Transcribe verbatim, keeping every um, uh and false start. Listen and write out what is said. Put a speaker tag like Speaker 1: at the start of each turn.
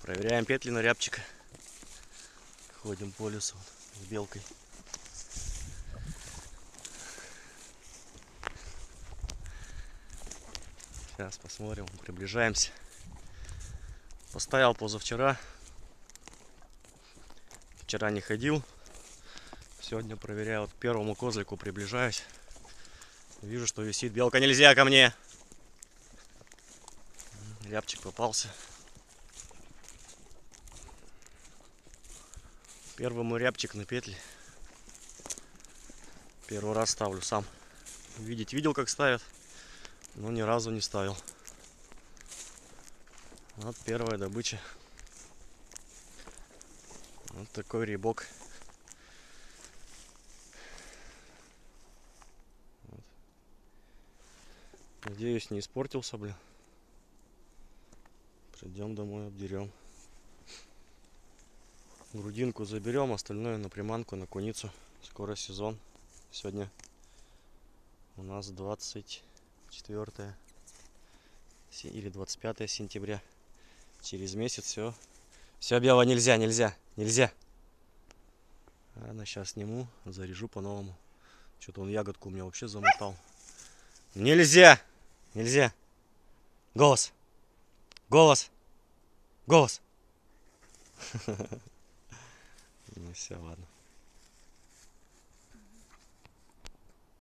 Speaker 1: Проверяем петли на рябчика. Ходим по лесу с белкой. Сейчас посмотрим, приближаемся. Поставил позавчера. Вчера не ходил. Сегодня проверяю. Вот к первому козлику приближаюсь. Вижу, что висит белка. Нельзя ко мне! Рябчик попался. Первый мой рябчик на петли. Первый раз ставлю сам. Видеть видел, как ставят, но ни разу не ставил. Вот первая добыча. Вот такой рябок. Вот. Надеюсь, не испортился, блин. Придем домой, обдерем. Грудинку заберем, остальное на приманку, на куницу. Скоро сезон. Сегодня у нас двадцать четвёртое или двадцать пятое сентября. Через месяц все. Все, бело, нельзя, нельзя, нельзя. Ладно, сейчас сниму, заряжу по-новому. Что-то он ягодку у меня вообще замотал. Нельзя! Нельзя! Голос! Голос! Голос! Ну все, ладно.